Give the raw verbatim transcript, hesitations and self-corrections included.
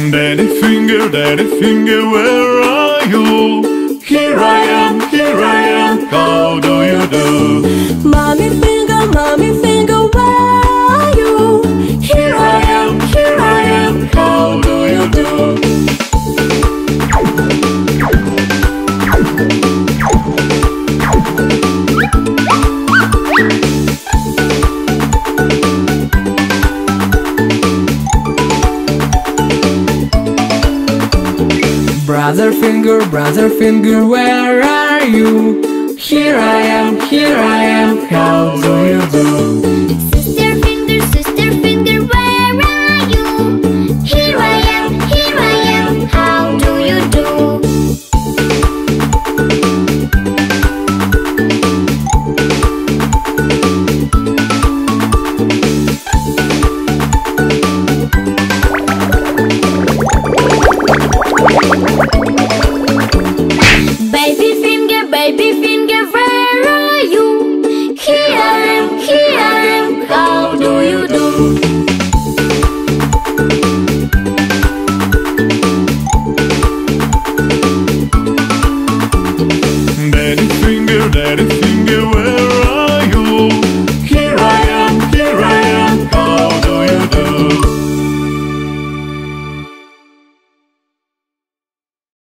Daddy finger, daddy finger, where are you? Here I am, here I am, how do you do? Mommy finger, mommy finger, where are you? Here I am, here I am, how do you do? Brother finger, brother finger, where are you? Here I am, here I am, how do you do? Sister finger, sister finger, where are you? Here I am, here I am, how do you do? Baby finger, baby finger, where are you? Here I am, here I am, how do you do? Daddy finger, daddy finger, where